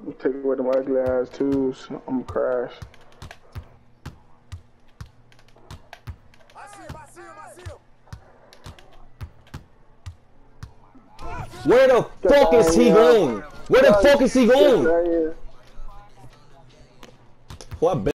Take away them ugly ass twos. I'm gonna crash. Where the fuck is he going? Where the fuck is he going? Right here. What?